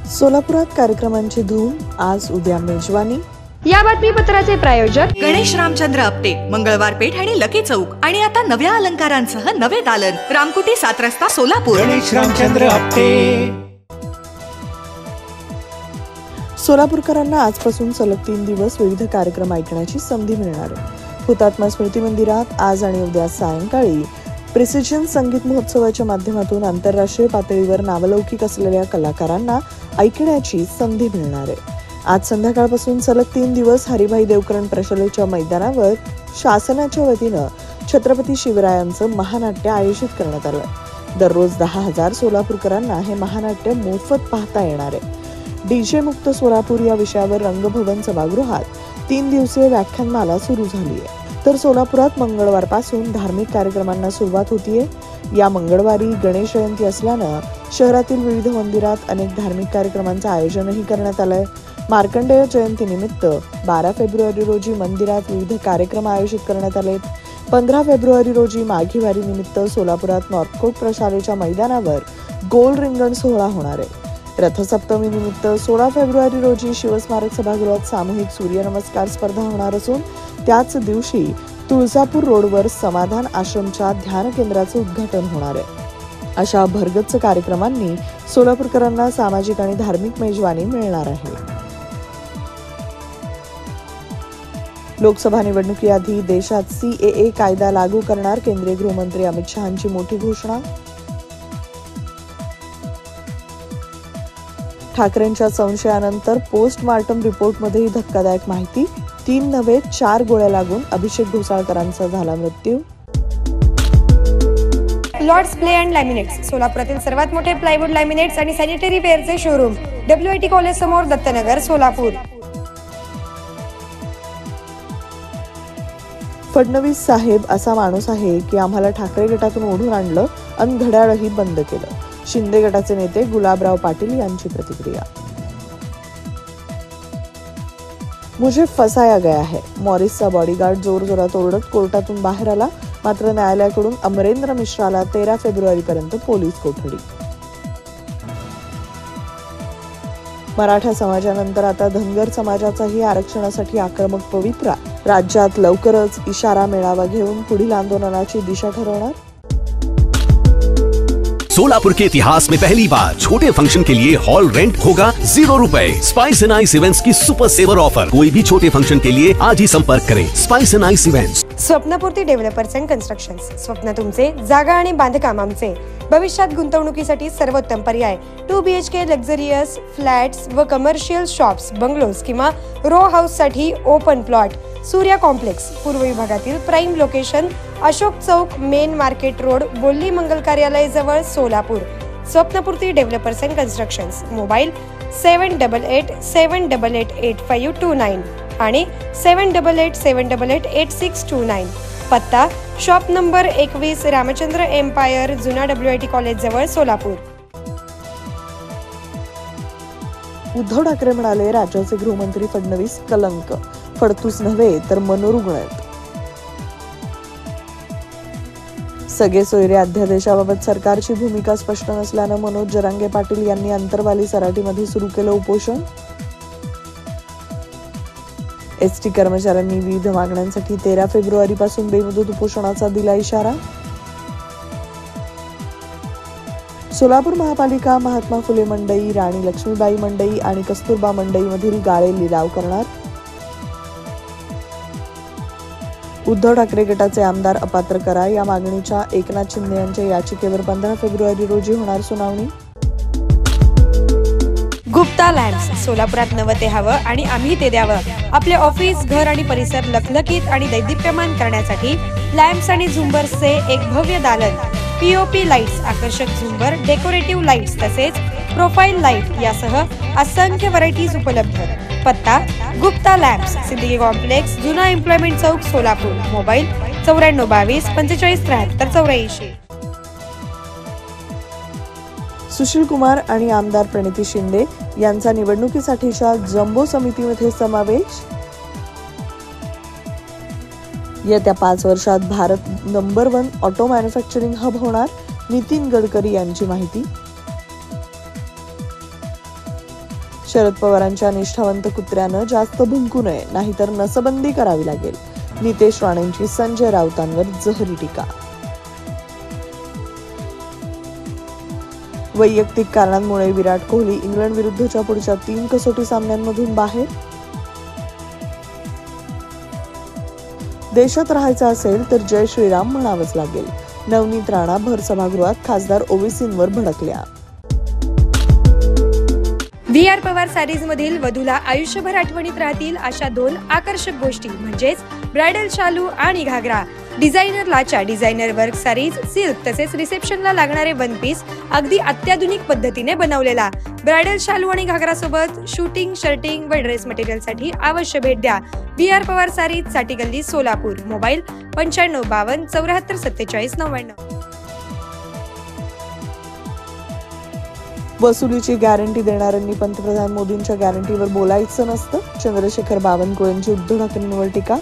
सोलापुरात कार्यक्रमांची धूम, आज उद्या मेजवानी। या बातमीपत्राचे प्रायोजक गणेश रामचंद्र आपटे, मंगळवार पेठ आणि लकी चौक आणि आता नव्या अलंकारांसह नवे दालन, रामकुटी 7 रस्ता सोलापूर। गणेश रामचंद्र आपटे। सोलापूरकरांना आजपासून सलग 3 दिवस विविध कार्यक्रम ऐकण्याची संधी मिळणार आहे। हुतात्मा स्मृती मंदिरात आज आणि उद्या सायंकाळी प्रिसिजन संगीत महोत्सवाच्या माध्यमातून आंतरराष्ट्रीय पातळीवर नावलौकिक असलेल्या कलाकारांना ऐकण्याची संधी मिळणार आहे। आज संध्याकाळपासून सलग 3 दिवस हरिभाई देवकरण प्रशालेच्या मैदानावर शासनाच्या वतीनं छत्रपती शिवरायांचं महानाट्य आयोजित करण्यात आलं। दररोज 10,000 सोलापूरकरांना हे महानाट्य मोफत पाहता येणार आहे। डीजे मुक्त सोलापूर या विषयावर रंगभवन सभागृहात 3 दिवसीय व्याख्यानमाला सुरू झाली आहे। तर सोलापुरात मंगळवारपासून धार्मिक कार्यक्रमांना सुरुवात होतीये। या मंगळवारी गणेश जयंती असल्यानं शहरातील विविध मंदिरात अनेक धार्मिक कार्यक्रमांचं आयोजनही करण्यात आलंय। मार्कंडेय जयंतीनिमित्त 12 फेब्रुवारी रोजी मंदिरात विविध कार्यक्रम आयोजित करण्यात आले। 15 फेब्रुवारी रोजी माघी वारी निमित्त सोलापुरात नॉर्थकोट प्रशालेच्या मैदानावर गोल रिंगण सोहळा होणार आहे। रथसप्तमी निमित्त 16 फेब्रुवारी रोजी शिवस्मारक सभागृहात सामूहिक सूर्यनमस्कार स्पर्धा होणार असून त्याच दिवशी तुळजापूर रोडवर समाधान आश्रमच्या ध्यान केंद्राचं उद्घाटन होणार आहे। अशा भरगच्च कार्यक्रमांनी सोलापूरकरांना सामाजिक आणि धार्मिक मेजवानी मिळणार आहे। लोकसभा निवडणुकीआधी देशात CAA कायदा लागू करणार, केंद्रीय गृहमंत्री अमित शहांची मोठी घोषणा। ठाकरेंच्या संशयानंतर पोस्टमार्टम रिपोर्टमध्येही धक्कादायक माहिती, 3 नव्हे 4 गोळ्या लागून अभिषेक घोसाळकरांचा झाला मृत्यू। लॉर्ड्स प्ले अँड लॅमिनेट्स, सोलापुरातील सर्वात मोठे प्लायवूड लॅमिनेट्स आणि सॅनिटरी वेअरचे शोरूम, WIT कॉलेज समोर, दत्तनगर, सोलापूर। फडणवीस साहेब असा माणूस आहे की आम्हाला ठाकरे गटातून ओढून आणलं आणि घड्याळही बंद केलं, शिंदे गटाचे नेते गुलाबराव पाटील यांची प्रतिक्रिया। मुझे फसाया गया है, मॉरिसचा बॉडीगार्ड जोरजोरात ओरडत कोर्टातून बाहेर आला, मात्र न्यायालयाकडून अमरेंद्र मिश्राला 13 फेब्रुवारीपर्यंत पोलीस कोठडी। मराठा समाजानंतर आता धनगर समाजाचाही आरक्षणासाठी आक्रमक पवित्रा, राज्यात लवकरच इशारा मेळावा घेऊन पुढील आंदोलनाची दिशा ठरवणार। सोलापुर के इतिहास में पहली बार छोटे फंक्शन के लिए हॉल रेंट होगा 0 रुपए। स्पाइस एंड आइस इवेंट्स की सुपर सेवर ऑफर, कोई भी छोटे फंक्शन के लिए आज ही संपर्क करें। Spice and ice events. Swapnapurti developers and constructions, स्वप्न तुमचे, जागा आणि बांधकाम आमचे, भविष्यात गुंतवणुकीसाठी सर्वोत्तम पर्याय। 2 BHK लक्झरियस फ्लॅट्स व कमर्शियल शॉप्स, बंगलोज किंवा रो हाऊस साठी ओपन प्लॉट, सूर्या कॉम्प्लेक्स, पूर्व विभागातील prime location, Ashok Chowk, main market road, Bolli Mangal Karyalay जवळ, Solapur. Swapnapurti developers and constructions, mobile 7887888529 आणि 7887888629। पत्ता शॉप नंबर 21, रामचंद्र एम्पायर, जुना WIT कॉलेज जवळ, सोलापूर। उद्धव ठाकरे म्हणाले, राज्याचे गृहमंत्री फडणवीस कलंक, फडतूस नव्हे तर मनोरुग्ण आहेत। सगळे सोयरे अध्यादेशाबाबत सरकारची भूमिका स्पष्ट नसल्यानं मनोज जरांगे पाटील यांनी अंतरवाली सराटीमध्ये सुरू केलं उपोषण। ST कर्मचाऱ्यांनी विविध मागण्यांसाठी 13 फेब्रुवारीपासून बेमुदत उपोषणाचा दिला इशारा। सोलापूर महापालिका महात्मा फुले मंडई, राणी लक्ष्मीबाई मंडई आणि कस्तुरबा मंडईमधील गाळे लिलाव करणार। उद्धव ठाकरे गटाचे आमदार अपात्र करा या मागणीच्या एकनाथ शिंदे यांच्या याचिकेवर 15 फेब्रुवारी रोजी होणार सुनावणी। गुप्ता लॅम्प्स, सोलापुरात नवं ते हवं आणि आम्ही ते द्यावं। आपले ऑफिस, घर आणि परिसर लखलखीत आणि दैदिप्यमान करण्यासाठी लॅम्प्स आणि झुंबर्सचे एक भव्य दालन, POP लाईट्स, आकर्षक झुंबर, डेकोरेटिव्ह लाईट्स तसेच प्रोफाईल लाईट यासह असंख्य व्हरायटीज उपलब्ध। पत्ता गुप्ता लॅम्प्स, सिंदगी कॉम्प्लेक्स, जुना एम्प्लॉयमेंट चौक, सोलापूर। मोबाईल 9422 45 73 84। सुशील कुमार आणि आमदार प्रणिती शिंदे यांचा निवडणुकीसाठीच्या जम्बो समितीमध्ये समावेश। येत्या 5 वर्षात Bharat number 1 auto manufacturing hub होणार, नितीन गडकरी यांची माहिती। शरद पवारांच्या निष्ठावंत कुत्र्यानं जास्त भुंकू नये, नाहीतर नसबंदी करावी लागेल. नितेश राणेंची संजय राऊतांवर जहरी टीका. वैयक्तिक कारणांमुळे विराट कोहली इंग्लंड विरुद्धच्या पुढच्या 3 कसोटी सामन्यांमधून बाहेर. देशात राहायचं असेल तर जय श्रीराम म्हणावंच लागेल. नवनीत राणा भर सभागृहात खासदार ओवेसींवर भडकल्या. VR पवार सारीज मधील वधूला आयुष्यभर आठवणीत राहतील अशा 2 आकर्षक गोष्टी म्हणजेच ब्रायडल शालू आणि घागरा. डिझायनर लाचा डिझायनर वर्क सारीज, सिल्क तसेच रिसेप्शनला लागणारे वन पीस अगदी अत्याधुनिक पद्धतीने बनवलेला. ब्रायडल शालू आणि घागरा सोबत शूटिंग, शर्टिंग व ड्रेस मटेरियल साठी अवश्य भेट द्या. VR पवार सारीज, साठी गल्ली, सोलापूर. मोबाईल 9552 74 47 99. वसुलीची गॅरंटी देणाऱ्यांनी पंतप्रधान मोदींच्या गॅरंटीवर बोलायचं नसतं. चंद्रशेखर बावनकुळेंची उद्धव ठाकरेंवर टीका.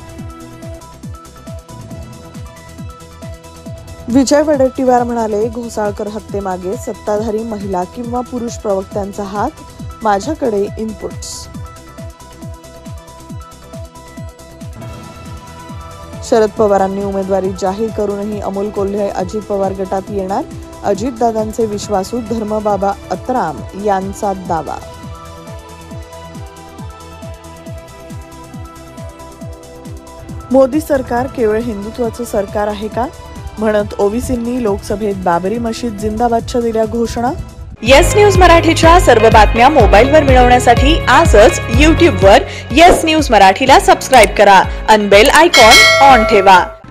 विजय वडेट्टीवार म्हणाले, घोसाळकर हत्येमागे सत्ताधारी महिला किंवा पुरुष प्रवक्त्यांचा हात. माझ्याकडे इनपुट्स. शरद पवारांनी उमेदवारी जाहीर करूनही अमोल कोल्हे अजित पवार गटात येणार. अजितदादांचे विश्वासू धर्मबाबा अत्राम यांचा दावा. मोदी सरकार केवळ हिंदुत्वाचं सरकार आहे का म्हणत ओवीसींनी लोकसभेत बाबरी मशीद जिंदाबादच्या दिल्या घोषणा. येस न्यूज मराठीच्या सर्व बातम्या मोबाईलवर मिळवण्यासाठी आजच YouTubeवर येस न्यूज मराठीला सबस्क्राईब करा आणि बेल आयकॉन ऑन ठेवा.